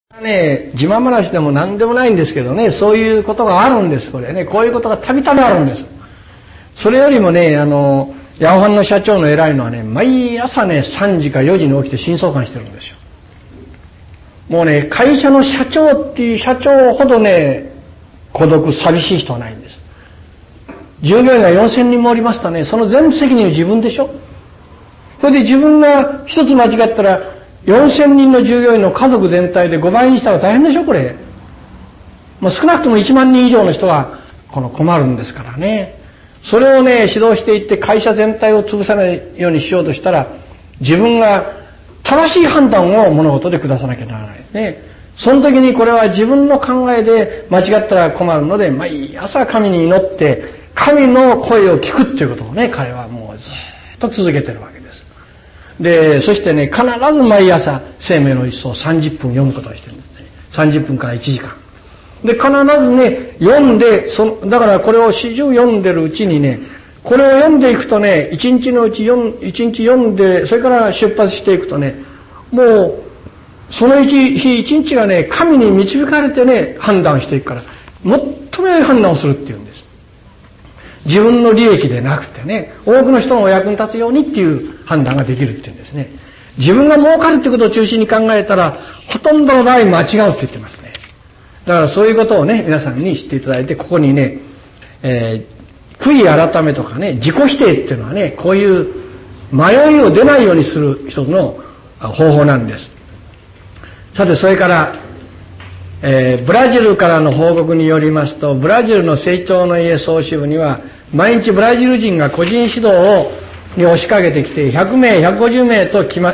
ね、自慢話でも何でもないんですけどね、そういうことがあるんです。これね、こういうことがたびたびあるんです。それよりもね、ヤオハンの社長の偉いのはね、毎朝ね、3時か4時に起きて新相関してるんですよ。もうね、会社の社長っていう社長ほどね、孤独寂しい人はないんです。従業員が4000人もおりますとね、その全部責任は自分でしょ。それで自分が一つ間違ったら4000人の従業員の家族全体で5倍にしたら大変でしょ、これ。もう少なくとも1万人以上の人が困るんですからね。それをね、指導していって会社全体を潰さないようにしようとしたら、自分が正しい判断を物事で下さなきゃならないですね。その時にこれは自分の考えで間違ったら困るので、毎朝神に祈って、神の声を聞くっていうことをね、彼はもうずっと続けてるわけです。で、そしてね、必ず毎朝生命の一奏を30分読むことをしてるんですね。30分から1時間。で、必ずね、読んで、だからこれを始終読んでるうちにね、これを読んでいくとね、一日のうち一日読んで、それから出発していくとね、もう、その日一日がね、神に導かれてね、判断していくから、最も良い判断をするっていうんです。自分の利益でなくてね、多くの人のお役に立つようにっていう判断ができるっていうんですね。自分が儲かるってことを中心に考えたら、ほとんどの場合間違うって言ってますね。だからそういうことをね、皆さんに知っていただいて、ここにね、悔い改めとかね、自己否定っていうのはね、こういう迷いを出ないようにする一つの方法なんです。さて、それから、ブラジルからの報告によりますと、ブラジルの成長の家総支部には、毎日ブラジル人が個人指導に押しかけてきて、100名、150名と来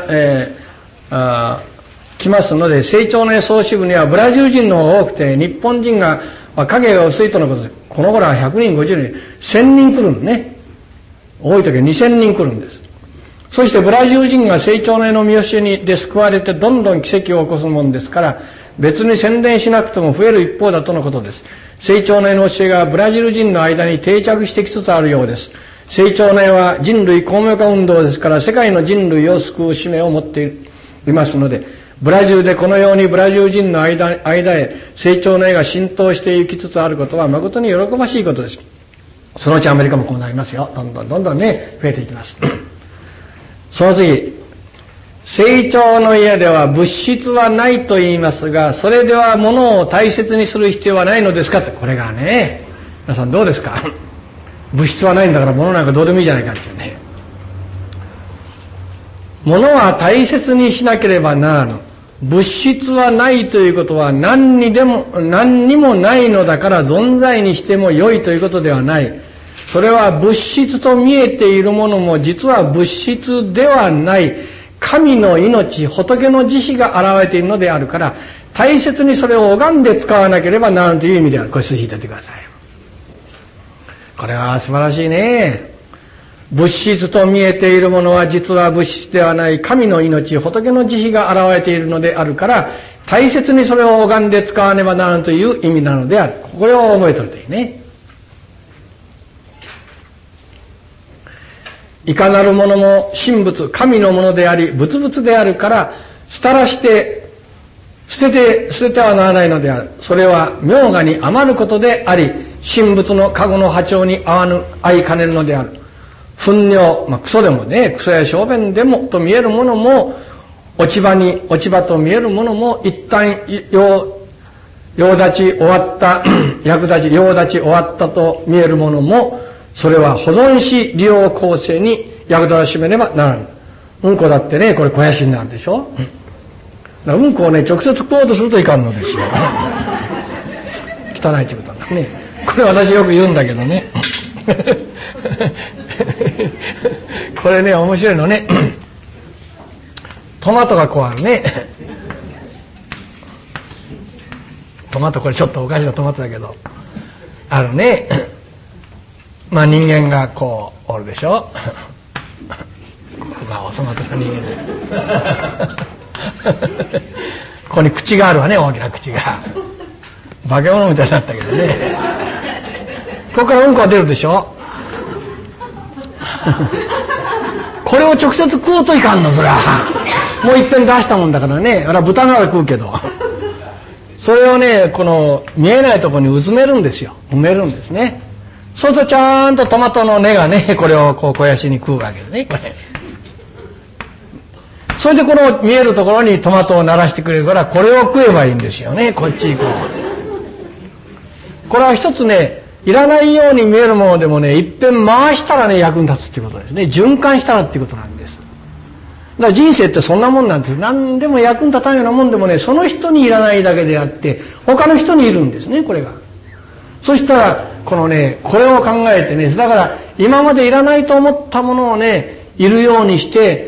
ますので、成長の家総支部にはブラジル人の方が多くて、日本人が影が薄いとのことで、この頃は100人、50人、1000人来るんね。多い時は2000人来るんです。そしてブラジル人が成長の家の見教えで救われてどんどん奇跡を起こすもんですから、別に宣伝しなくても増える一方だとのことです。成長の家の教えがブラジル人の間に定着してきつつあるようです。成長の家は人類公明化運動ですから、世界の人類を救う使命を持っていますので、ブラジルでこのようにブラジル人の間へ成長の家が浸透していきつつあることは誠に喜ばしいことです。そのうちアメリカもこうなりますよ。どんどんね、増えていきます。その次、成長の家では物質はないと言いますが、それでは物を大切にする必要はないのですかって、これがね、皆さんどうですか？物質はないんだから物なんかどうでもいいじゃないかっていうね。物は大切にしなければならぬ。物質はないということは何にもないのだから存在にしても良いということではない。それは物質と見えているものも実は物質ではない。神の命、仏の慈悲が現れているのであるから、大切にそれを拝んで使わなければならぬという意味である。これ、引いておいてください。これは素晴らしいね。物質と見えているものは実は物質ではない。神の命、仏の慈悲が現れているのであるから、大切にそれを拝んで使わねばならぬという意味なのである。これを覚えておるといいね。いかなるものも神仏、神のものであり、仏々であるから、捨ててはならないのである。それは明賀に余ることであり、神仏の加護の波長に合いかねるのである。糞尿、クソでもね、クソや小便でもと見えるものも、落ち葉と見えるものも、一旦用立ち終わった、用立ち終わったと見えるものも、それは保存し利用構成に役立たしめねばならない。うんこだってね、これ肥やしになるでしょ。だからうんこをね、直接食おうとするといかんのですよ。汚いってことだね。これ私よく言うんだけどね。これね、面白いのね。トマトがこうあるね。トマト、これちょっとおかしなトマトだけど、あるね。人間がこうおるでしょ。お粗末な人間で。ここに口があるわね、大きな口が。化け物みたいになったけどね。ここからうんこが出るでしょ。これを直接食うといかんの、そりゃ。もう一遍出したもんだからね。あれは豚なら食うけど。 それをね、この見えないところにうずめるんですよ。埋めるんですね。そうするとちゃんとトマトの根がね、これをこう肥やしに食うわけですね、これ。それでこの見えるところにトマトを鳴らしてくれるから、これを食えばいいんですよね、こっち行こう。これは一つね、いらないように見えるものでもね、いっぺん回したらね、役に立つっていうことですね。循環したらっていうことなんです。だから人生ってそんなもんなんです。何でも役に立たんようなもんでもね、その人にいらないだけであって、他の人にいるんですね、これが。そしたら、このね、これを考えてね、だから今までいらないと思ったものをね、いるようにして、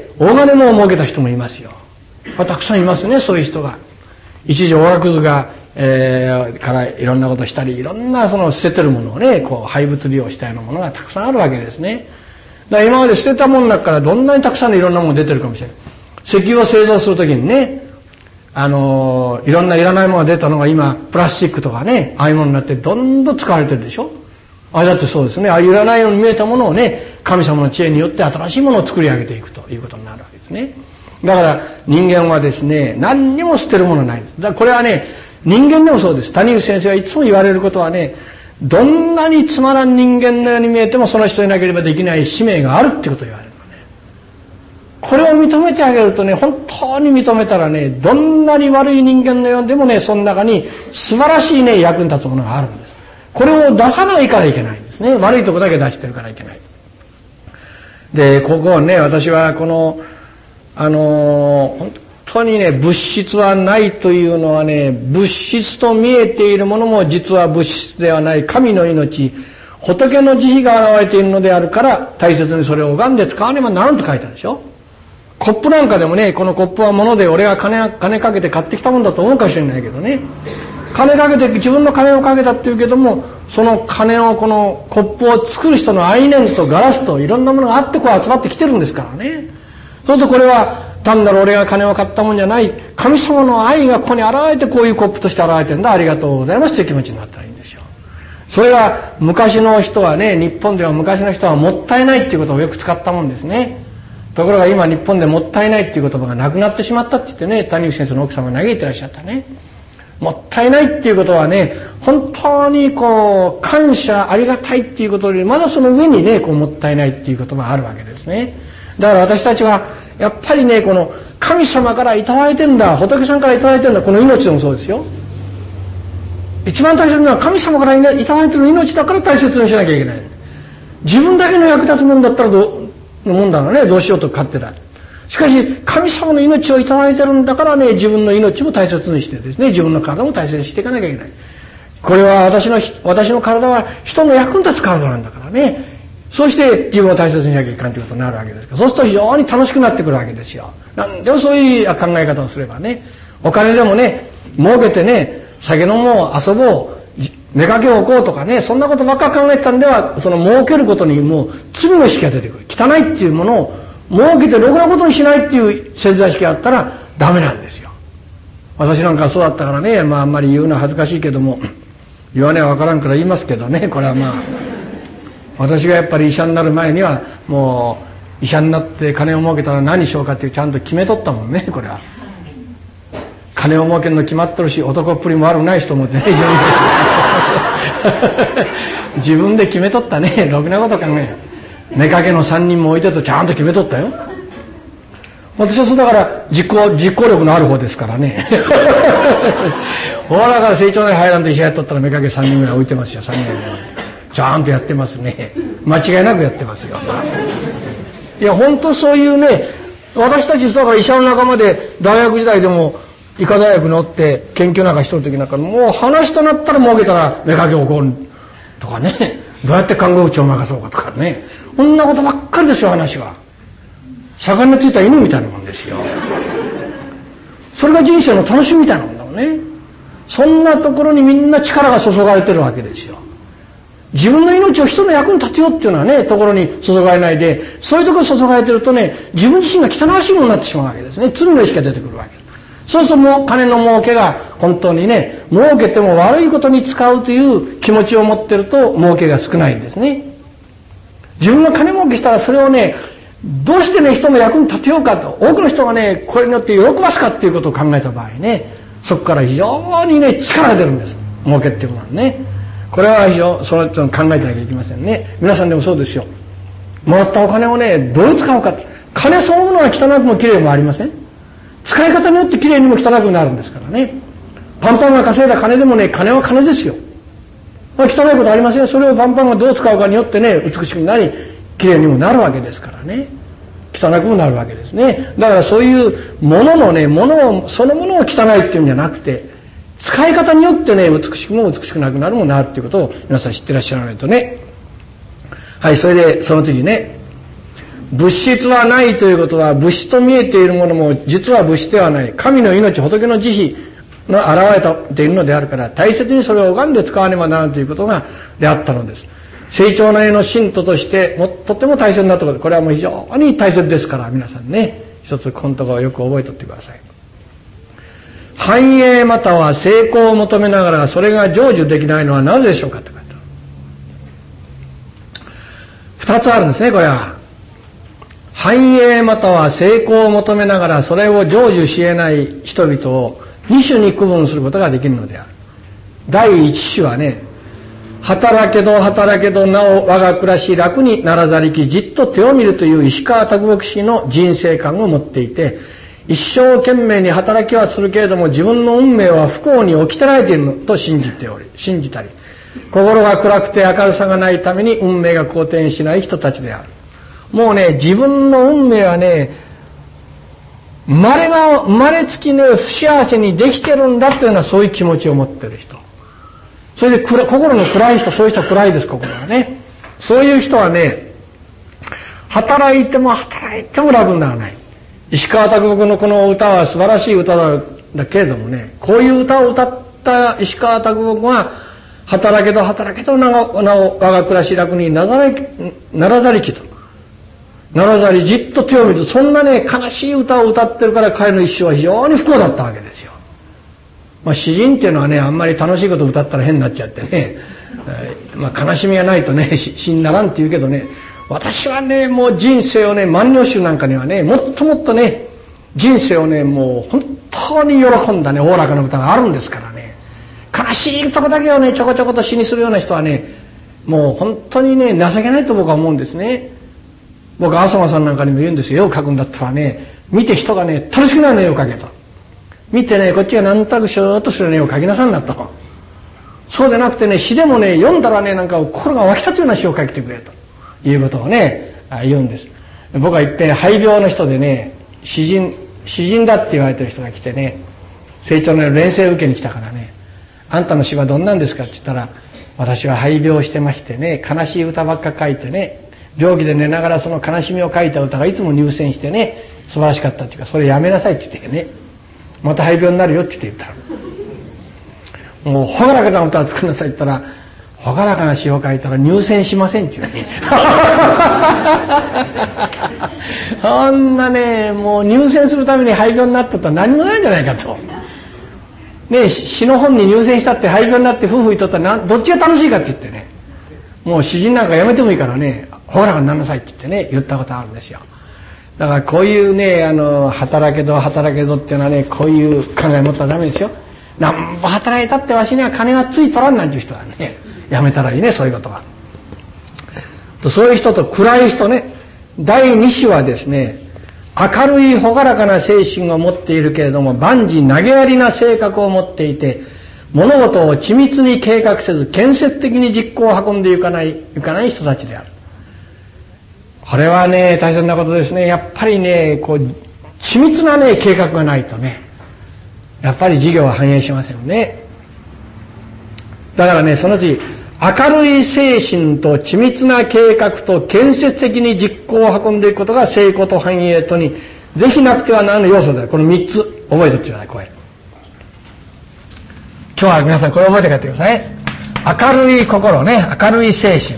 大金も儲けた人もいますよ。たくさんいますね、そういう人が。一時オラクズが、からいろんなことしたり、いろんなその捨ててるものをね、こう廃物利用したようなものがたくさんあるわけですね。だから今まで捨てたものの中からどんなにたくさんのいろんなものが出てるかもしれない。石油を製造するときにね、いろんないらないものが出たのが今、プラスチックとかね、ああいうものになってどんどん使われてるでしょ。あれだってそうですね。ああいういらないように見えたものをね、神様の知恵によって新しいものを作り上げていくということになるわけですね。だから人間はですね、何にも捨てるものはないんです。だからこれはね、人間でもそうです。谷口先生はいつも言われることはね、どんなにつまらん人間のように見えてもその人でなければできない使命があるってことを言われるのね。これを認めてあげるとね、本当に認めたらね、どんなに悪い人間のようでもね、その中に素晴らしいね、役に立つものがあるんです。これを出さないからいけないんですね。悪いとこだけ出してるからいけない。で、ここをね、私はこの、本当にね、物質はないというのはね、物質と見えているものも実は物質ではない神の命、仏の慈悲が現れているのであるから大切にそれを拝んで使わねばならんと書いてあるでしょ。コップなんかでもね、このコップは物で俺が金かけて買ってきたもんだと思うかもしれないけどね、金かけて自分の金をかけたっていうけども、その金をこのコップを作る人の愛念とガラスといろんなものがあってこう集まってきてるんですからね。そうするとこれは単なる俺が金を買ったもんじゃない、神様の愛がここに現れてこういうコップとして現れてるんだ、ありがとうございますという気持ちになったらいいんですよ。それは昔の人はね、日本では昔の人はもったいないっていうことをよく使ったもんですね。ところが今日本でもったいないっていう言葉がなくなってしまったって言ってね、谷口先生の奥様が嘆いてらっしゃったね。もったいないっていうことはね、本当にこう感謝ありがたいっていうことよりまだその上にね、こうもったいないっていう言葉があるわけですね。だから私たちはやっぱりね、この神様からいただいてんだ、仏さんからいただいてんだ、この命でもそうですよ。一番大切なのは神様からいただいてる命だから大切にしなきゃいけない。自分だけの役立つもんだったらもんだろうね、どうしようと勝手だ。しかし神様の命をいただいてるんだからね、自分の命も大切にしてですね、自分の体も大切にしていかなきゃいけない。これは私の体は人の役に立つ体なんだからね。そうして自分を大切にしなきゃいけないということになるわけですから、そうすると非常に楽しくなってくるわけですよ。なんでもそういう考え方をすればね、お金でもね、儲けてね、酒飲もう、遊ぼう、目かけを置こうとかね、そんなことばっか考えてたんでは、その儲けることにもう罪の意識が出てくる。汚いっていうものを儲けてろくなことにしないっていう潜在意識があったらダメなんですよ。私なんかそうだったからね、まああんまり言うのは恥ずかしいけども、言わねばわからんから言いますけどね、これはまあ、私がやっぱり医者になる前にはもう医者になって金を儲けたら何しようかっていうちゃんと決めとったもんね、これは。金を儲けるの決まってるし、男っぷりも悪くない人思ってね、自分で決めとったね。ろくなこと考え、目かけの3人も置いてとちゃんと決めとったよ。私はそうだから実行力のある方ですからね。ほらから成長内入らんと医者やっとったら目かけ3人ぐらい置いてますよ、3人ぐらい。ちゃんとやってますね。間違いなくやってますよ。いや本当そういうね、私たちだから医者の仲間で大学時代でも医科大学におって研究なんかしとる時なんかもう話となったら儲けたら目かけをこうとかね、どうやって看護婦長を任そうかとかね、こんなことばっかりですよ、話は。盛んについた犬みたいなもんですよ。それが人生の楽しみみたいなもんだもんね。そんなところにみんな力が注がれてるわけですよ。自分の命を人の役に立てようっていうのはね、ところに注がれないで、そういうところに注がれてるとね、自分自身が汚らしいものになってしまうわけですね。罪の意識が出てくるわけです。そうするともう金の儲けが本当にね、儲けても悪いことに使うという気持ちを持ってると儲けが少ないんですね。自分が金儲けしたらそれをね、どうしてね、人の役に立てようかと、多くの人がね、これによって喜ばすかっていうことを考えた場合ね、 そこから非常にね、力が出るんです。儲けっていうのはね。これは非常にその考えてなきゃいけませんね。皆さんでもそうですよ。もらったお金をね、どう使うか。金そのものは汚くもきれいもありません。使い方によってきれいにも汚くなるんですからね。パンパンが稼いだ金でもね、金は金ですよ。汚いことありません。それをパンパンがどう使うかによってね、美しくなり、きれいにもなるわけですからね。汚くもなるわけですね。だからそういうもののね、そのものを汚いっていうんじゃなくて、使い方によってね、美しくも美しくなくなるもなるっていうことを皆さん知ってらっしゃらないとね。はい、それでその次ね。物質はないということは、物質と見えているものも実は物質ではない。神の命、仏の慈悲の現れているのであるから、大切にそれを拝んで使わねばならんということがであったのです。成長の絵の信徒としてとっても大切なところで、これはもう非常に大切ですから、皆さんね、一つこのところをよく覚えておってください。繁栄または成功を求めながらそれが成就できないのはなぜでしょうかって書いてある。二つあるんですね、これは。繁栄または成功を求めながらそれを成就し得ない人々を二種に区分することができるのである。第一種はね、働けど働けどなお我が暮らし楽にならざりきじっと手を見るという石川啄木氏の人生観を持っていて、一生懸命に働きはするけれども自分の運命は不幸に置きてられていると信じたり、心が暗くて明るさがないために運命が好転しない人たちである。もうね、自分の運命はね、生まれつきね、不幸せにできてるんだというようなそういう気持ちを持ってる人。それで心の暗い人、そういう人は暗いです、心がね。そういう人はね、働いても楽にならない。石川啄木のこの歌は素晴らしい歌だけれどもね、こういう歌を歌った石川啄木は、働けど働けどなお我が暮らし楽にならざりきと。ならざりじっと手を見る。そんなね、悲しい歌を歌ってるから彼の一生は非常に不幸だったわけですよ。まあ詩人っていうのはね、あんまり楽しいことを歌ったら変になっちゃってね、まあ悲しみがないとね、詩にならんって言うけどね、私はね、もう人生をね、万葉集なんかにはね、もっともっとね、人生をね、もう本当に喜んだね、おおらかな歌があるんですからね。悲しいとこだけをね、ちょこちょこと詩にするような人はね、もう本当にね、情けないと僕は思うんですね。僕は浅間さんなんかにも言うんですよ。絵を描くんだったらね、見て人がね、楽しくなるの絵を描けと。見てね、こっちがなんとなくシューッとする絵を描きなさんなったと。そうでなくてね、詩でもね、読んだらね、なんか心が湧き立つような詩を書いてくれということをね、言うんです。僕は一遍肺病の人でね、詩人だって言われてる人が来てね、成長の連成受けに来たからね、あんたの詩はどんなんですかって言ったら、私は肺病してましてね、悲しい歌ばっか書いてね、病気で寝ながらその悲しみを書いた歌がいつも入選してね、素晴らしかったっていうか、それやめなさいって言ってね、また肺病になるよって言ったら、もう朗らかな歌を作りなさいって言ったら、朗らかな詩を書いたら入選しませんって言うね。そんなね、もう入選するために廃業になってたら何もないんじゃないかと。ね、詩の本に入選したって廃業になって夫婦にとったらどっちが楽しいかって言ってね、もう詩人なんかやめてもいいからね、朗らかにならなさいって言ってね、言ったことあるんですよ。だからこういうね、働けど働けどっていうのはね、こういう考え持ったらダメですよ。なんぼ働いたってわしには金がついとらんなんていう人はね、やめたらいいね、そういうことは。そういう人と暗い人ね、第二種はですね、明るい朗らかな精神を持っているけれども万事投げやりな性格を持っていて、物事を緻密に計画せず建設的に実行を運んでいかない人たちである。これはね、大切なことですね。やっぱりね、こう緻密なね計画がないとね、やっぱり事業は反映しませんね。だからね、その次、明るい精神と緻密な計画と建設的に実行を運んでいくことが成功と繁栄とにぜひなくてはならぬ要素である。この3つ覚えておいてください。これ今日は皆さんこれ覚えて帰ってください。明るい心ね、明るい精神、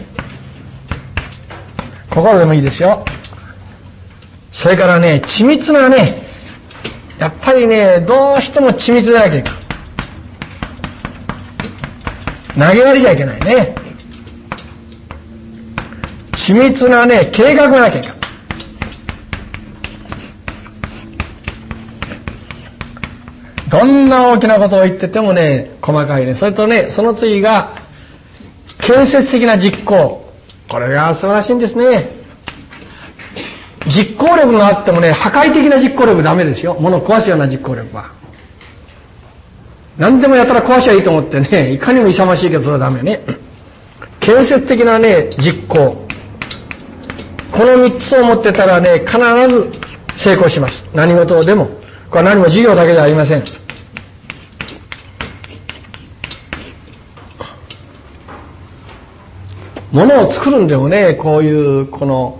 心でもいいですよ。それからね、緻密なね、やっぱりね、どうしても緻密でなきゃいけない。投げやりじゃいけないね。緻密なね、計画がなきゃいけない。 どんな大きなことを言っててもね、細かいね。それとね、その次が、建設的な実行。これが素晴らしいんですね。実行力があってもね、破壊的な実行力ダメですよ。物を壊すような実行力は。何でもやったら壊しゃいいと思ってね、いかにも勇ましいけどそれはダメね。建設的なね、実行。この3つを持ってたらね、必ず成功します。何事でも。これは何も授業だけじゃありません。物を作るんでもね、こういうこの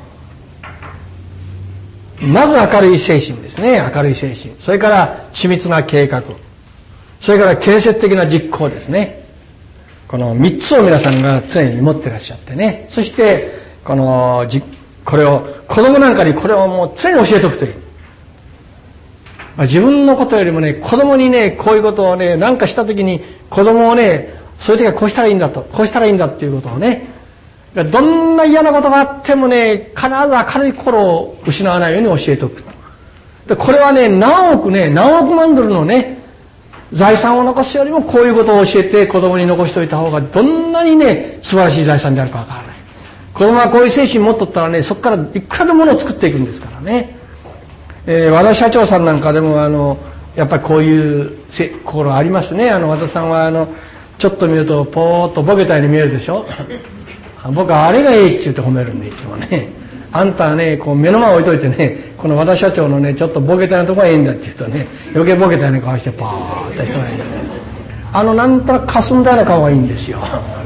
まず明るい精神ですね。明るい精神。それから緻密な計画。それから建設的な実行ですね。この3つを皆さんが常に持ってらっしゃってね。そしてこれを子供なんかにこれをもう常に教えておくという。自分のことよりもね、子供にね、こういうことをね、何かした時に子供をね、そういう時はこうしたらいいんだと、こうしたらいいんだっていうことをね、どんな嫌なことがあってもね、必ず明るい心を失わないように教えておく。でこれはね、何億万ドルのね、財産を残すよりもこういうことを教えて子供に残しておいた方がどんなにね、素晴らしい財産であるかわからない。子供はこういう精神持っとったらね、そこからいくらでもものを作っていくんですからね。和田社長さんなんかでもやっぱりこういう心ありますね。和田さんはちょっと見るとポーッとボケたように見えるでしょ。僕はあれがいいって言って褒めるんでいつもね。あんたはね、こう目の前置いといてね、この和田社長のね、ちょっとボケたようなとこがいいんだって言うとね、余計ボケたような顔してパーッとしたらいいんだね。なんとなく霞んだような顔がいいんですよ。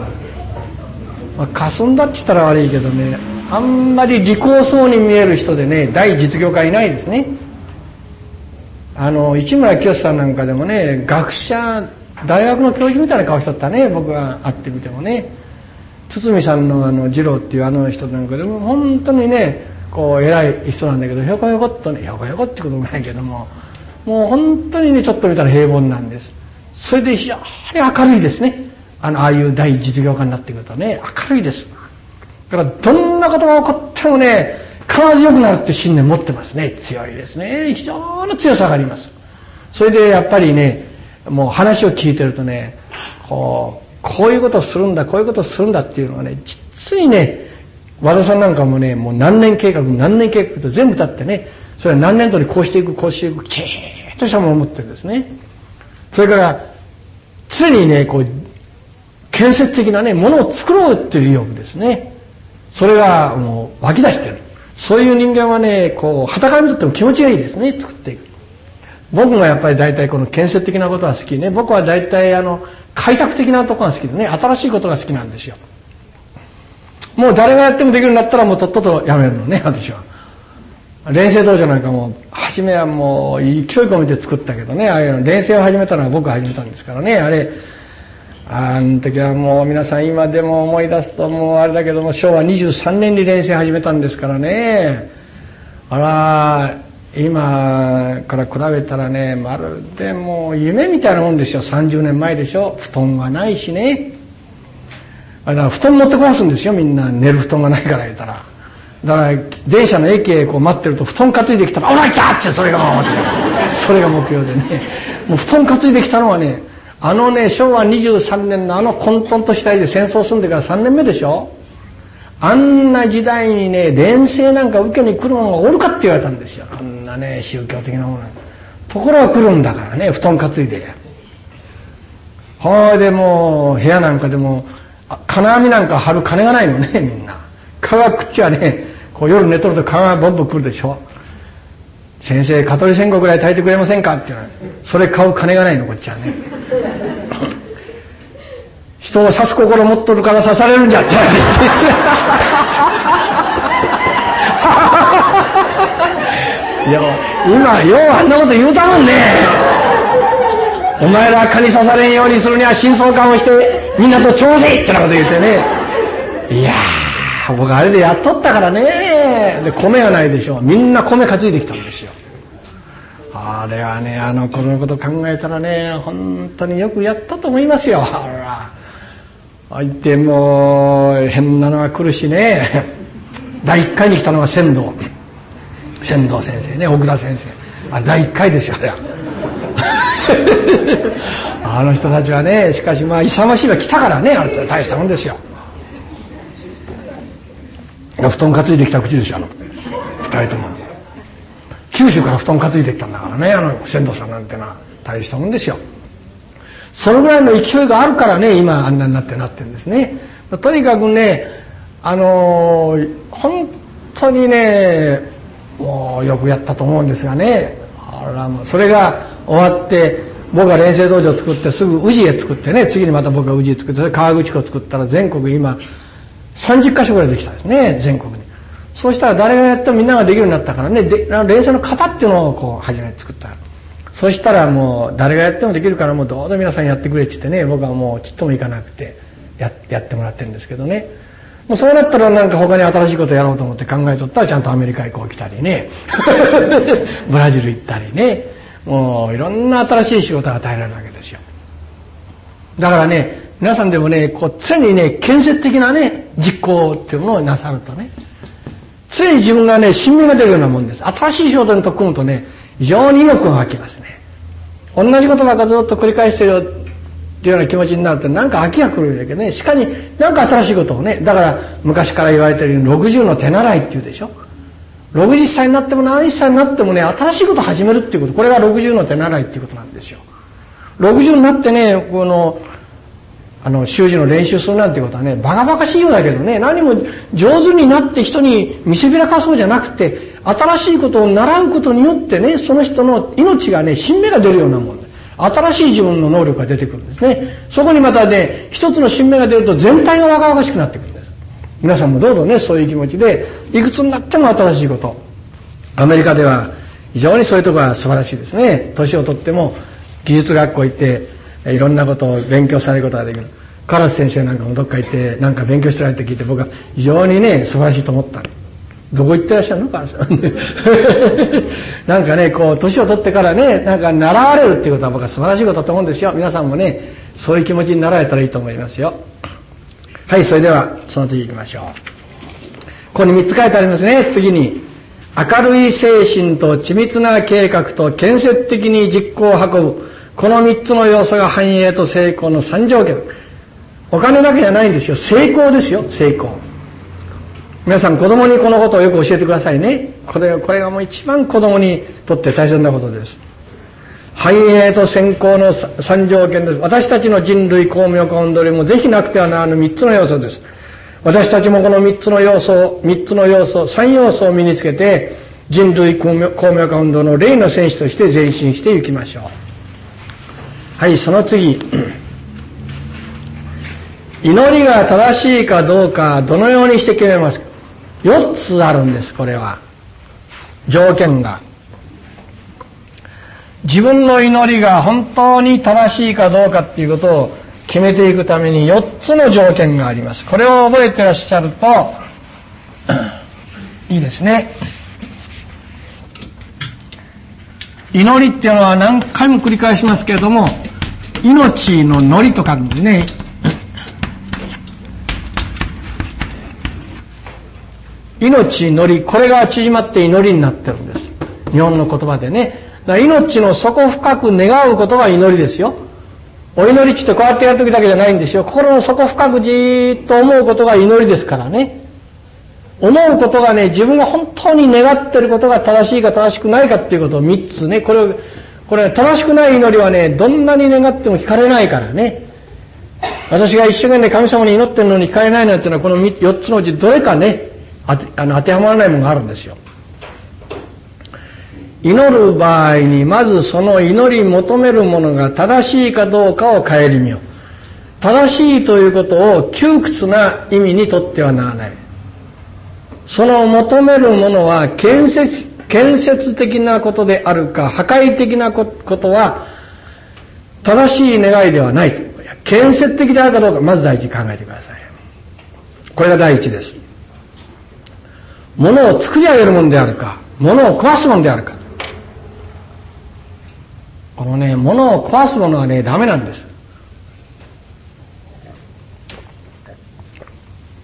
霞んだって言ったら悪いけどね、あんまり利口そうに見える人でね、大実業家いないですね。市村清さんなんかでもね、学者、大学の教授みたいな顔しとったね、僕が会ってみてもね。堤さんの次郎っていう人なんかでも本当にね、こう偉い人なんだけど、ひょこひょこっとね、ひょこひょこってこともないけども、もう本当にね、ちょっと見たら平凡なんです。それで非常に明るいですね。ああいう大実業家になってくるとね、明るいです。だからどんなことが起こってもね、必ず良くなるって信念持ってますね。強いですね。非常に強さがあります。それでやっぱりね、もう話を聞いてるとね、こういうことをするんだ、こういうことをするんだっていうのがね、実にね、和田さんなんかもね、もう何年計画と全部立ってね、それは何年度にこうしていく、きちーっとしたものを持ってるんですね。それから、常にね、建設的なね、ものを作ろうっていう意欲ですね。それがもう湧き出してる。そういう人間はね、傍から見とっても気持ちがいいですね、作っていく。僕もやっぱり大体この建設的なことが好きね。僕は大体開拓的なところが好きでね、新しいことが好きなんですよ。もう誰がやってもできるんだったらもうとっととやめるのね、私は。連成道場なんかも、初めはもう勢い込めて作ったけどね、ああいうの、連成を始めたのは僕が始めたんですからね、あの時はもう皆さん今でも思い出すともうあれだけども、昭和23年に連成始めたんですからね。今から比べたらね、まるでもう夢みたいなもんですよ。30年前でしょ。布団がないしね。だから布団持ってこわすんですよ、みんな。寝る布団がないから言ったら。だから電車の駅へ待ってると布団担いできたら、おら来たってそれがそれが目標でね。もう布団担いできたのはね、昭和23年の混沌としたいで戦争済んでから3年目でしょ。あんな時代にね、連成なんか受けに来るのがおるかって言われたんですよ。こんなね、宗教的なもの。ところが来るんだからね、布団担いで。ほいでもう、部屋なんかでも、金網なんか張る金がないのね、みんな。蚊が食っちゃね、夜寝とると蚊がボンボン来るでしょ。先生、蚊取り線香ぐらい炊いてくれませんかっていうのは、それ買う金がないの、こっちはね。人を刺す心持っとるから刺されるんじゃっていや、今ようあんなこと言うたもんね。お前ら蚊に刺されんようにするには真相感をしてみんなと調整ってなこと言ってね。いやー、僕あれでやっとったからね。で、米がないでしょ。みんな米担いできたんですよ。あれはね、頃のこと考えたらね、本当によくやったと思いますよ。相手も変なのが来るしね。第1回に来たのが仙道先生ね、奥田先生。あれ第1回ですよ、あれは。 あの人たちはね、しかしまあ勇ましいは来たからね、あれ大したもんですよ。布団担いできた口ですよ、二人とも。九州から布団担いできたんだからね、先祖さんなんてのは大したもんですよ。そのぐらいの勢いがあるからね、今あんなになってるんですね。とにかくね、本当にね、もうよくやったと思うんですがね、それが終わって、僕が錬成道場を作ってすぐ宇治へ作ってね、次にまた僕が宇治へ作って、川口湖を作ったら全国今30カ所ぐらいできたんですね、全国に。そうしたら誰がやってもみんなができるようになったからね、錬成の型っていうのをこう初めて作った。そしたらもう誰がやってもできるからもうどうぞ皆さんやってくれって言ってね、僕はもうちっとも行かなくてやってもらってるんですけどね。もうそうなったらなんか他に新しいことやろうと思って考えとったらちゃんとアメリカへこう来たりねブラジル行ったりね、もういろんな新しい仕事が与えられるわけですよ。だからね、皆さんでもね、こう常にね、建設的なね実行っていうものをなさるとね、常に自分がね、新芽が出るようなもんです。新しい仕事に取り組むとね、非常に意欲が湧きますね。同じことばっかずっと繰り返してるっていうような気持ちになるとなんか飽きが来るんだけどね、しかになんか新しいことをね、だから昔から言われてるように60の手習いっていうでしょ。60歳になっても70歳になってもね、新しいことを始めるっていうこと、これが60の手習いっていうことなんですよ。60になってね、習字の練習するなんていうことはね、バカバカしいようだけどね、何も上手になって人に見せびらかそうじゃなくて、新しいことを習うことによってね、その人の命がね、新芽が出るようなもんで、新しい自分の能力が出てくるんですね。そこにまたね、一つの新芽が出ると全体が若々しくなってくるんです。皆さんもどうぞね、そういう気持ちで、いくつになっても新しいこと。アメリカでは非常にそういうところが素晴らしいですね。年をとっても技術学校行って、いろんなことを勉強されることができる。カラス先生なんかもどっか行ってなんか勉強してられて聞いて、僕は非常にね素晴らしいと思ったの。どこ行ってらっしゃるのカラスさんなんかね、こう年を取ってからね、なんか習われるっていうことは僕は素晴らしいことだと思うんですよ。皆さんもね、そういう気持ちになられたらいいと思いますよ。はい、それではその次行きましょう。ここに3つ書いてありますね。次に、明るい精神と緻密な計画と建設的に実行を運ぶ、この3つの要素が繁栄と成功の3条件。お金だけじゃないんですよ。成功ですよ、成功。皆さん子供にこのことをよく教えてくださいね。これがもう一番子供にとって大切なことです。繁栄と成功の3条件です。私たちの人類光明家音鳥もぜひなくてはならぬ3つの要素です。私たちもこの3つの要素、3要素を身につけて、人類光明家音鳥の霊の戦士として前進していきましょう。はい、その次。祈りが正しいかどうかどのようにして決めますか。4つあるんです。これは条件が、自分の祈りが本当に正しいかどうかっていうことを決めていくために4つの条件があります。これを覚えてらっしゃるといいですね。祈りっていうのは何回も繰り返しますけれども、命ののりと書くんですね。命のり、これが縮まって祈りになってるんです。日本の言葉でね。だから命の底深く願うことが祈りですよ。お祈りってこうやってやるときだけじゃないんですよ。心の底深くじーっと思うことが祈りですからね。思うことがね、自分が本当に願ってることが正しいか正しくないかっていうことを3つね、これ正しくない祈りはね、どんなに願っても聞かれないからね。私が一生懸命神様に祈ってるのに聞かれないなんていうのはこの4つのうちどれかね、当てはまらないものがあるんですよ。祈る場合にまずその祈り求めるものが正しいかどうかを顧みよう。正しいということを窮屈な意味にとってはならない。その求めるものは建設的なことであるか破壊的なことは正しい願いではない。建設的であるかどうかまず第一に考えてください。これが第一です。物を作り上げるものであるか、物を壊すものであるか。このね、物を壊すものはね、ダメなんです。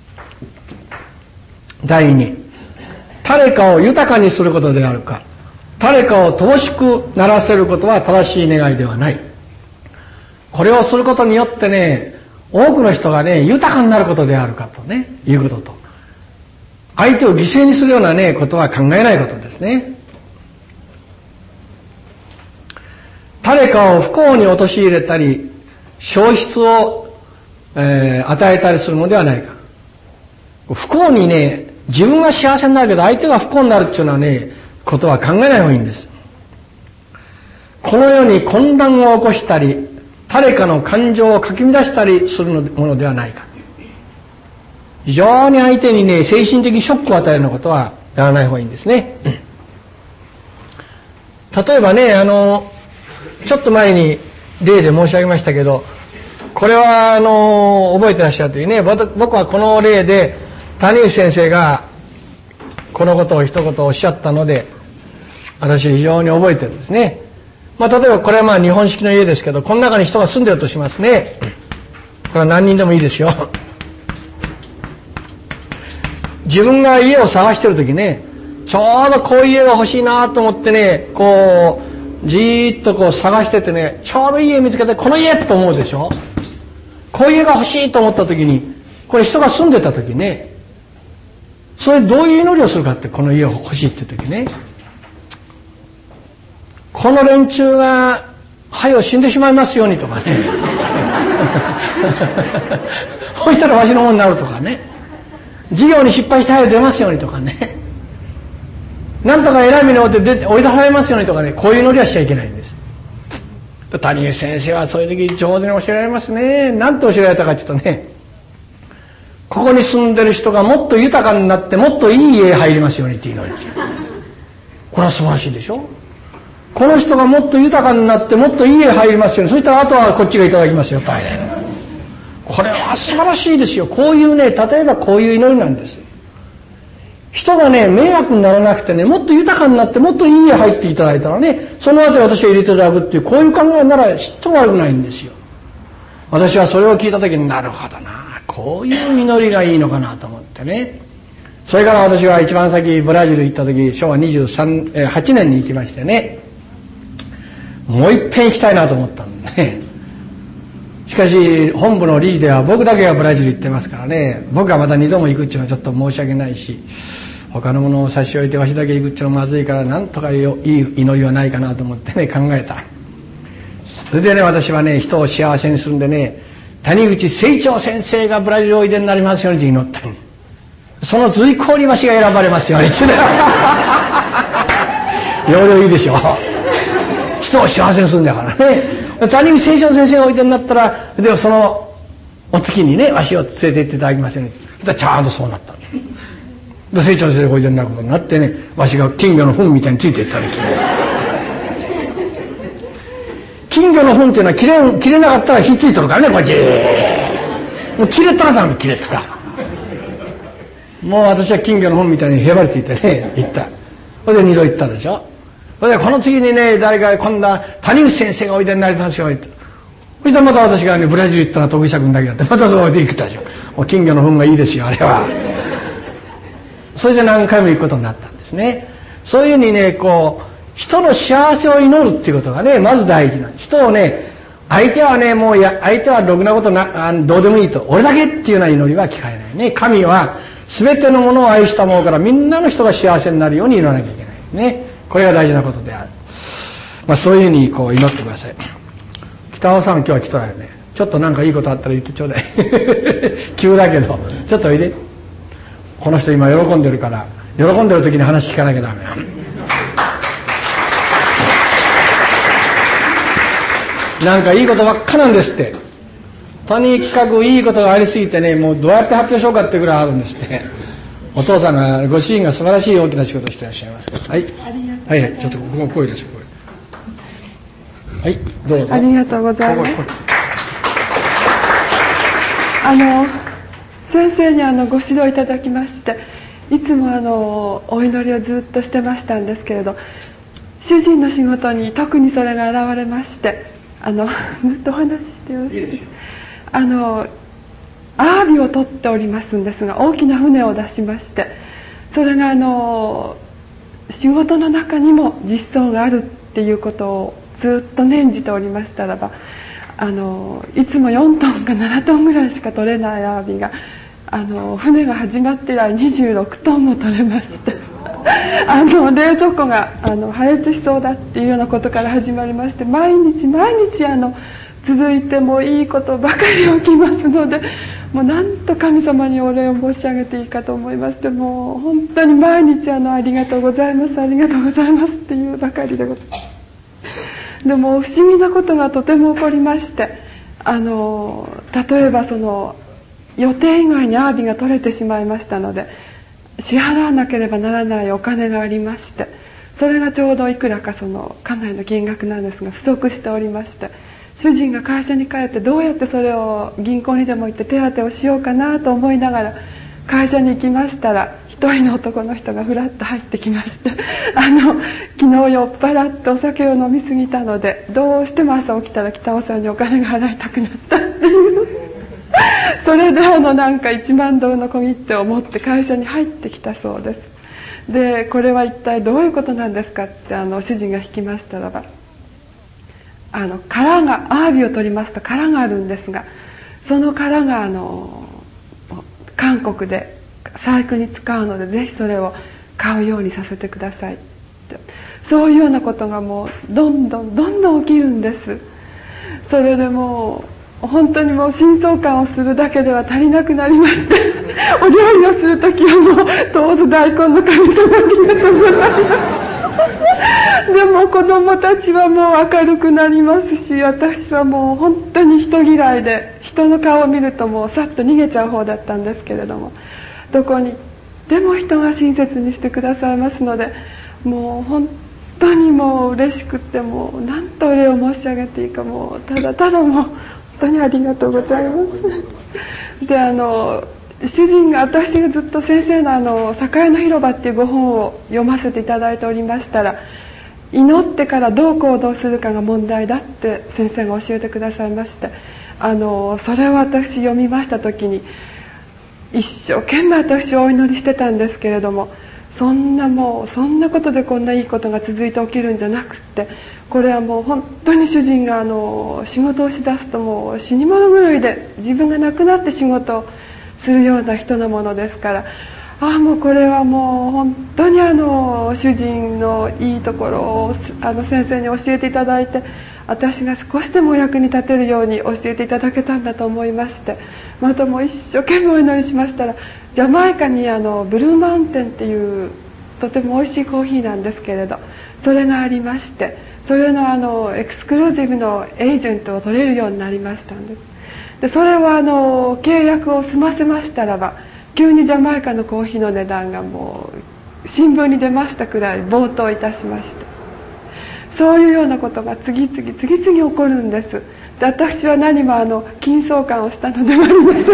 第二、誰かを豊かにすることであるか、 誰かを乏しくならせることは正しい願いではない。これをすることによってね、多くの人がね、豊かになることであるかとね、いうことと、相手を犠牲にするようなね、ことは考えないことですね。誰かを不幸に陥れたり、消失を、与えたりするのではないか。不幸にね、自分は幸せになるけど相手が不幸になるっていうのはね、ことは考えない方がいいんです。この世に混乱を起こしたり、誰かの感情をかき乱したりするものではないか。非常に相手にね、精神的ショックを与えるようなことはやらない方がいいんですね。例えばね、ちょっと前に例で申し上げましたけど、これは覚えてらっしゃるというね、僕はこの例で谷口先生がこのことを一言おっしゃったので、私非常に覚えてるんですね。例えばこれは日本式の家ですけど、この中に人が住んでるとしますね。これは何人でもいいですよ。自分が家を探してるときね、ちょうどこういう家が欲しいなと思ってね、こうじーっとこう探しててね、ちょうどいい家見つけてこの家と思うでしょ。こういう家が欲しいと思ったときに、これ人が住んでたときね、それどういう祈りをするかって、この家を欲しいっていうときね、この連中が早よ死んでしまいますようにとかねそしたらわしのものになるとかね、事業に失敗して早よ出ますようにとかね、なんとか偉い目に遭って追い出されますようにとかね、こういう祈りはしちゃいけないんです。谷口先生はそういう時上手に教えられますね。なんて教えられたかちょっとね、ここに住んでる人がもっと豊かになってもっといい家入りますようにっていう祈り。これは素晴らしいでしょ。この人がもっと豊かになってもっといい家入りますように、そしたらあとはこっちがいただきますよ、大変。これは素晴らしいですよ。こういうね、例えばこういう祈りなんです。人がね、迷惑にならなくてね、もっと豊かになってもっといい家入っていただいたらね、その後私は入れていただくっていう、こういう考えならちっとも悪くないんですよ。私はそれを聞いた時に、なるほどな、こういう祈りがいいのかなと思ってね。それから私は一番先ブラジル行った時、昭和8年に行きましてね、もう一遍行きたいなと思ったんでね。しかし本部の理事では僕だけがブラジル行ってますからね、僕がまた2度も行くっていうのはちょっと申し訳ないし、他のものを差し置いてわしだけ行くっていうのはまずいから、なんとかいい祈りはないかなと思ってね、考えた。それでね、私はね、人を幸せにするんでね、谷口清張先生がブラジルおいでになりますようにと祈ったんで、その随行にわしが選ばれますようにって要領いいでしょ。人を幸せにするんだからね。谷口清張先生がおいでになったら、でそのお月にね、わしを連れて行っていただきますように。そしたらちゃんとそうなったんで、清張先生がおいでになることになってね、わしが金魚の糞みたいについていったんですよ。金魚の糞っていうのは切れなかったらひっついとるからね、こっち。もう切れたらダメ、切れたら。もう私は金魚の糞みたいにへばりついてね、行った。それで2度行ったでしょ。それでこの次にね、誰か今度は谷口先生がおいでになりますよ、ってそしたらまた私がね、ブラジル行ったら徳久君だけやって、またそうで行ったでしょ。もう金魚の糞がいいですよ、あれは。それで何回も行くことになったんですね。そういうふうにね、こう人の幸せを祈るっていうことがね、まず大事なんです。人をね、相手はね、もう相手はろくなことどうでもいいと、俺だけっていうような祈りは聞かれないね。神は全てのものを愛したものから、みんなの人が幸せになるように祈らなきゃいけないね。これが大事なことである。そういうふうにこう祈ってください。北尾さん今日は来とられるね。ちょっとなんかいいことあったら言ってちょうだい。急だけどちょっとおいで。この人今喜んでるから、喜んでる時に話聞かなきゃダメ。なんかいいことばっかなんですって。とにかくいいことがありすぎてね、もうどうやって発表しようかってぐらいあるんですって。お父さんが、ご主人が素晴らしい大きな仕事をしていらっしゃいます。はい。はい、ちょっとここ声ですよ、声。はい、どうぞ。 ありがとうございます。先生にご指導いただきまして、いつもお祈りをずっとしてましたんですけれど、主人の仕事に特にそれが現れまして、ずっとお話ししてよろしいですか。アワビを取っておりますんですが、大きな船を出しまして、それが仕事の中にも実相があるっていうことをずっと念じておりましたらば、いつも4トンか7トンぐらいしか取れないアワビが船が始まって以来26トンも取れまして冷蔵庫が破裂しそうだっていうようなことから始まりまして、毎日続いてもいいことばかり起きますので、もうなんと神様にお礼を申し上げていいかと思いまして、もう本当に毎日ありがとうございますありがとうございますっていうばかりでございます。でも不思議なことがとても起こりまして、例えばその予定以外にアワビが取れてしまいましたので、支払わなければならないお金がありまして、それがちょうどいくらかかなりの金額なんですが不足しておりまして、主人が会社に帰ってどうやってそれを銀行にでも行って手当てをしようかなと思いながら会社に行きましたら、一人の男の人がふらっと入ってきまして昨日酔っ払ってお酒を飲み過ぎたので、どうしても朝起きたら北尾さんにお金が払いたくなったっていうそれでなんか1万ドルの小切手を持って会社に入ってきたそうです。でこれは一体どういうことなんですかって主人が聞きましたらば、殻がアワビを取りますと殻があるんですが、その殻が韓国で細工に使うので、ぜひそれを買うようにさせてくださいって、そういうようなことがもうどんどん起きるんです。それでもう本当にもう深層感をするだけでは足りなくなりましてお料理をするときはもうどうぞ大根の神様ありがとうございますでも子供たちはもう明るくなりますし、私はもう本当に人嫌いで、人の顔を見るともうさっと逃げちゃう方だったんですけれども、どこにでも人が親切にしてくださいますので、もう本当にもう嬉しくって、もう何とお礼を申し上げていいか、もうただただもう本当にありがとうございますで主人が、私がずっと先生の栄の広場っていうご本を読ませていただいておりましたら、祈ってからどう行動するかが問題だって先生が教えてくださいまして、それを私読みました時に一生懸命私はお祈りしてたんですけれども、そんなことでこんないいことが続いて起きるんじゃなくって、これはもう本当に主人が仕事をしだすともう死に物狂いで自分が亡くなって仕事をするような人なものですから、もうこれはもう本当に主人のいいところを先生に教えていただいて、私が少しでもお役に立てるように教えていただけたんだと思いまして、またもう一生懸命お祈りしましたら、ジャマイカにブルーマウンテンっていうとても美味しいコーヒーなんですけれど、それがありまして、それのエクスクルーシブのエージェントを取れるようになりましたんです。でそれを契約を済ませましたらば、急にジャマイカのコーヒーの値段がもう新聞に出ましたくらい暴騰いたしました。そういうようなことが次々起こるんです。で私は何も金相関をしたのでもありませんし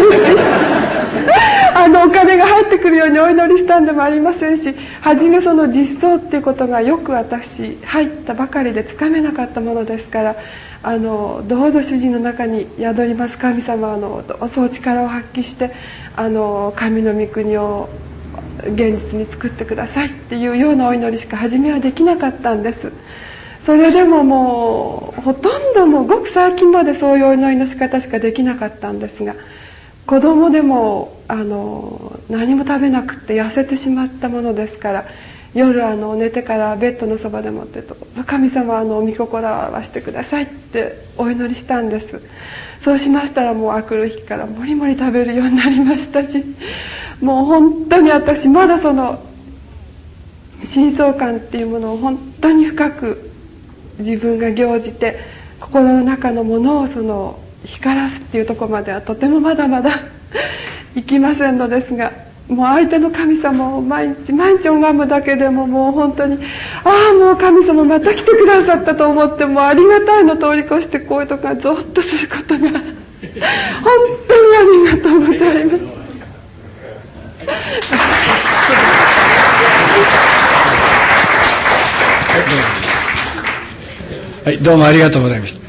お金が入ってくるようにお祈りしたんでもありませんし、初めその実相っていうことがよく私入ったばかりでつかめなかったものですから、どうぞ主人の中に宿ります神様どうぞ力を発揮して神の御国を現実に作ってくださいっていうようなお祈りしか初めはできなかったんです。それでももうほとんどもうごく最近までそういうお祈りの仕方しかできなかったんですが、子供でも何も食べなくて痩せてしまったものですから、夜寝てからベッドのそばでもってどうぞ神様お御心を表してくださいってお祈りしたんです。そうしましたらもう明くる日からもりもり食べるようになりましたし、もう本当に私まだその深層感っていうものを本当に深く自分が行じて心の中のものを光らすっていうところまではとてもまだまだいきませんのですが、もう相手の神様を毎日拝むだけでももう本当にもう神様また来てくださったと思って、もうありがたいの通り越してこういうとこがゾッとすることが本当にありがとうございます。 はい、どうもありがとうございました。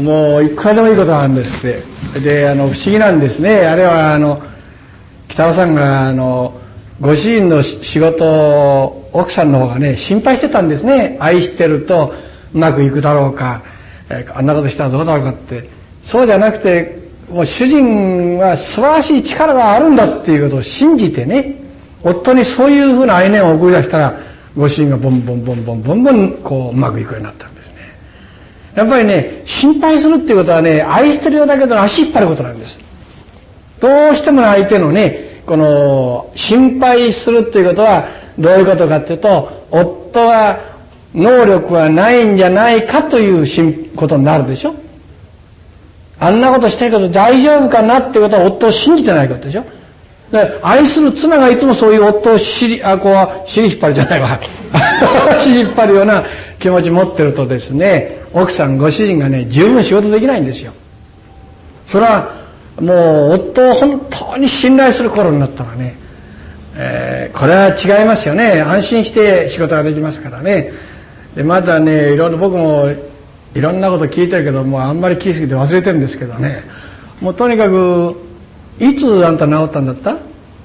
もういくらでもいいことがあるんですって。で不思議なんですね。あれは北尾さんがご主人の仕事奥さんの方がね、心配してたんですね。愛してるとうまくいくだろうか、あんなことしたらどうだろうかって。そうじゃなくて、もう主人は素晴らしい力があるんだっていうことを信じてね、夫にそういうふうな愛念を送り出したら、ご主人がボンボンボンボンボンボンこううまくいくようになったんですね。やっぱりね、心配するっていうことはね、愛してるようだけど足引っ張ることなんです。どうしても相手のね、この心配するっていうことはどういうことかっていうと、夫は能力はないんじゃないかということになるでしょ。あんなことしてるけど大丈夫かなってことは夫を信じてないことでしょ。愛する妻がいつもそういう夫を尻引っ張るじゃないわ尻引っ張るような気持ち持ってるとですね、奥さんご主人がね、十分仕事できないんですよ。それはもう夫を本当に信頼する頃になったらね、これは違いますよね。安心して仕事ができますからね。でまだね、いろいろ僕もいろんなこと聞いてるけど、もうあんまり聞きすぎて忘れてるんですけどね、もうとにかくいつあんた治ったんだった？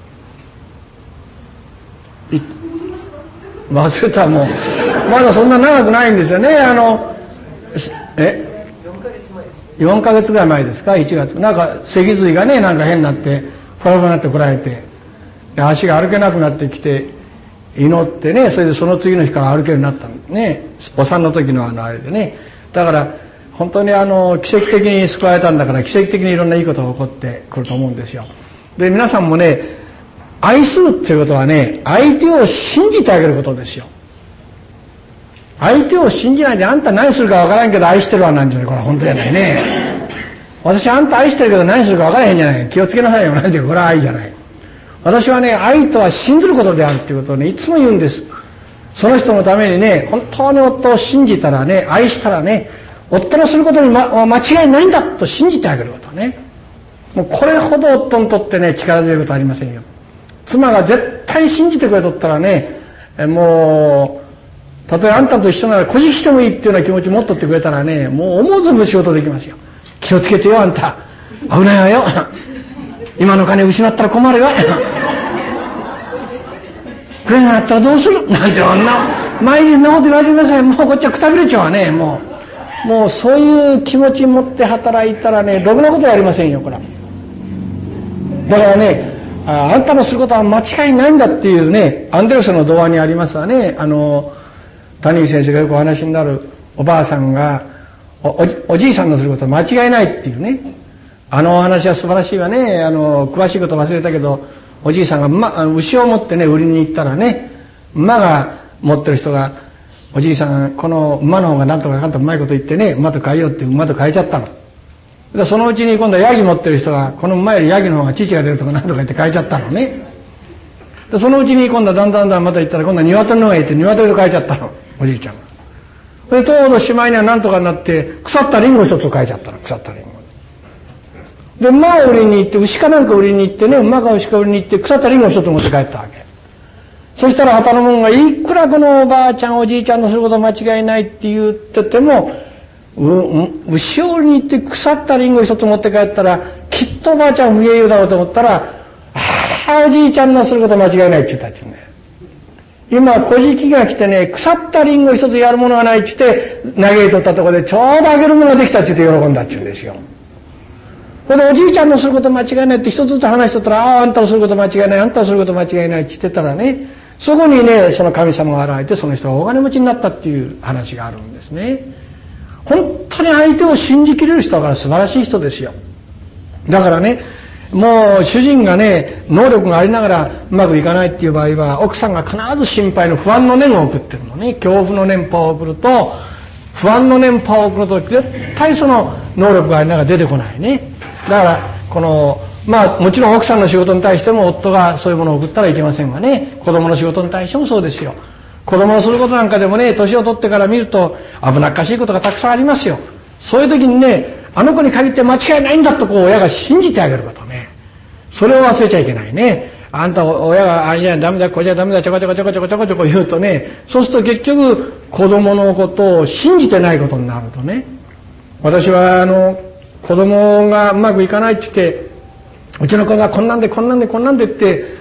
忘れた。もうまだそんな長くないんですよね。4ヶ月ぐらい前ですか。1月なんか脊髄がね、なんか変になってフラフラになってこられて、足が歩けなくなってきて祈ってね、それでその次の日から歩けるようになったんですね。お産の時のあれでね。だから本当に奇跡的に救われたんだから、奇跡的にいろんないいことが起こってくると思うんですよ。で皆さんもね、愛するっていうことはね、相手を信じてあげることですよ。相手を信じないで、あんた何するかわからんけど愛してるわなんじゃない。これは本当じゃないね。私あんた愛してるけど何するかわからへんじゃない。気をつけなさいよなんて、これは愛じゃない。私はね、愛とは信ずることであるっていうことをね、いつも言うんです。その人のためにね、本当に夫を信じたらね、愛したらね、夫のすることに、間違いないんだと信じてあげることね。もうこれほど夫にとってね、力強いことはありませんよ。妻が絶対信じてくれとったらね、もうたとえあんたと一緒ならこじきしてもいいっていうような気持ち持っとってくれたらね、もう思わず仕事できますよ。気をつけてよあんた、危ないわよ今の金失ったら困るよこれがあったらどうするなんて、毎日のこと言われてください。もうこっちはくたびれちゃうわね。もうそういう気持ち持って働いたらね、ろくなことはありませんよこれは。だからね、あんたのすることは間違いないんだっていうね、アンデルセンの童話にありますわね。谷先生がよくお話になるおばあさんが おじいさんのすることは間違いないっていうね、お話は素晴らしいわね。詳しいこと忘れたけど、おじいさんが、牛を持ってね売りに行ったらね、馬が持ってる人が、おじいさんこの馬の方がなんとかかんとうまいこと言ってね、馬と変えようって馬と変えちゃったの。でそのうちに今度はヤギ持ってる人が、この馬よりヤギの方が乳が出るとかなんとか言って変えちゃったのね。でそのうちに今度はだんだんまた行ったら、今度は鶏の方がいって鶏と変えちゃったのおじいちゃんが。でとうとうしまいにはなんとかになって、腐ったリンゴ一つを変えちゃったの。腐ったリンゴで、馬を売りに行って、牛かなんか売りに行ってね、馬か牛か売りに行って腐ったリンゴ一つ持って帰ったわけ。そしたら旗の者が、いくらこのおばあちゃんおじいちゃんのすること間違いないって言ってても、牛を売りに行って腐ったリンゴ一つ持って帰ったら、きっとおばあちゃん不平言うだろうと思ったら、おじいちゃんのすること間違いないって言ったって言うんだよ。今小じきが来てね、腐ったリンゴ一つやるものがないって言って嘆いとったところで、ちょうどあげるものができたって言って喜んだって言うんですよ。それでおじいちゃんのすること間違いないって一つずつ話しとったら、あんたのすること間違いない、あんたのすること間違いないって言ってたらね、そこにね、その神様が現れて、その人が大金持ちになったっていう話があるんですね。本当に相手を信じきれる人だから素晴らしい人ですよ。だからね、もう主人がね、能力がありながらうまくいかないっていう場合は、奥さんが必ず心配の不安の念を送ってるのね。恐怖の念波を送ると、不安の念波を送ると絶対その能力がありながら出てこないね。だからもちろん奥さんの仕事に対しても夫がそういうものを送ったらいけませんがね、子供の仕事に対してもそうですよ。子供のすることなんかでもね、年を取ってから見ると危なっかしいことがたくさんありますよ。そういう時にね、あの子に限って間違いないんだと親が信じてあげることね。それを忘れちゃいけないね。あんた親がいやダメだこれじゃダメだちょこちょこちょこちょこちょこちょこ言うとね、そうすると結局子供のことを信じてないことになるとね。私は子供がうまくいかないって言って、うちの子がこんなんでこんなんでこんなんでって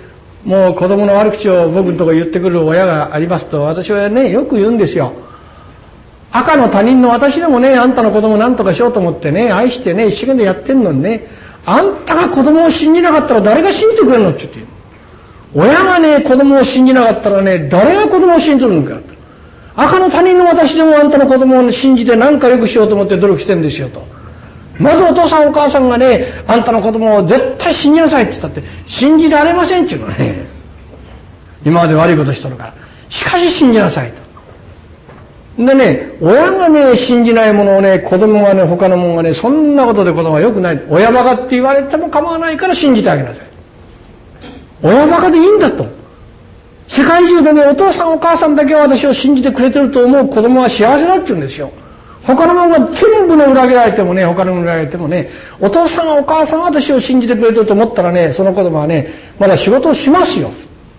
もう子供の悪口を僕のところ言ってくる親がありますと、私はね、よく言うんですよ。赤の他人の私でもね、あんたの子供なんとかしようと思ってね、愛してね、一生懸命やってんのにね、あんたが子供を信じなかったら誰が信じてくれるのって言ってる。親がね、子供を信じなかったらね、誰が子供を信じるのか。赤の他人の私でもあんたの子供を信じて何か良くしようと思って努力してるんですよと。まずお父さんお母さんがね、あんたの子供を絶対信じなさいって言ったって、信じられませんっていうのね。今まで悪いことしてるから。しかし信じなさいと。でね、親がね、信じないものをね、子供がね、他のものがね、そんなことで子供は良くない。親バカって言われても構わないから信じてあげなさい。親バカでいいんだと。世界中でね、お父さんお母さんだけは私を信じてくれてると思う子供は幸せだって言うんですよ。他のものが全部の裏切られてもね、他のもの裏切られてもね、お父さんお母さんは私を信じてくれてると思ったらね、その子供はね、まだ仕事をしますよ。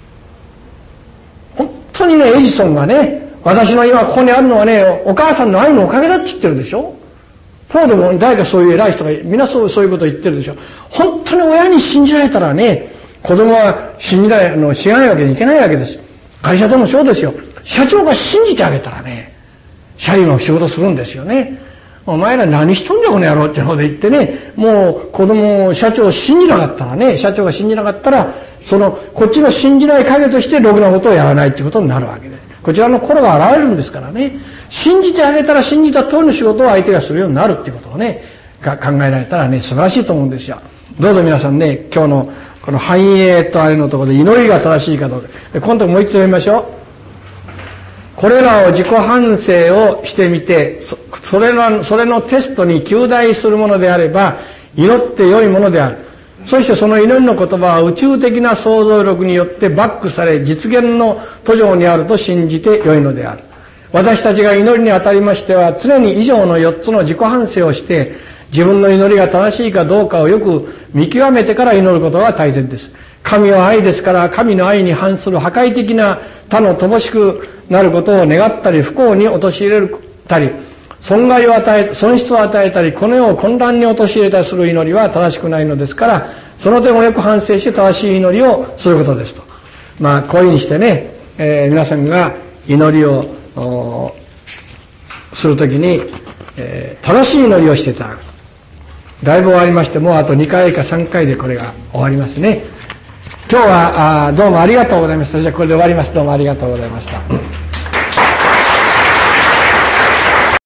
本当にね、エジソンがね、私の今ここにあるのはね、お母さんの愛のおかげだって言ってるでしょ。フォードも誰かそういう偉い人が皆そういうことを言ってるでしょ。本当に親に信じられたらね、子供は信じないわけにいけないわけです。会社でもそうですよ。社長が信じてあげたらね、社員は仕事するんですよね。お前ら何しとんじゃこの野郎ってので言ってね、もう子供を社長を信じなかったらね、社長が信じなかったら、こっちの信じない影としてろくなことをやらないっていうことになるわけで。こちらの心が現れるんですからね、信じてあげたら信じた通りの仕事を相手がするようになるっていうことをね、考えられたらね、素晴らしいと思うんですよ。どうぞ皆さんね、今日のこの繁栄とあれのところで祈りが正しいかどうか。今度もう一度読みましょう。これらを自己反省をしてみて、それのテストに及第するものであれば、祈って良いものである。そしてその祈りの言葉は宇宙的な想像力によってバックされ、実現の途上にあると信じて良いのである。私たちが祈りにあたりましては、常に以上の4つの自己反省をして、自分の祈りが正しいかどうかをよく見極めてから祈ることが大切です。神は愛ですから、神の愛に反する破壊的な他の乏しくなることを願ったり、不幸に陥れたり、損失を与えたり、この世を混乱に陥れたりする祈りは正しくないのですから、その点をよく反省して正しい祈りをすることですと。こういうふうにしてね、皆さんが祈りをするときに、正しい祈りをしていただくと。だいぶ終わりまして、もうあと2回か3回でこれが終わりますね。今日はどうもありがとうございました。じゃあこれで終わります。どうもありがとうございました。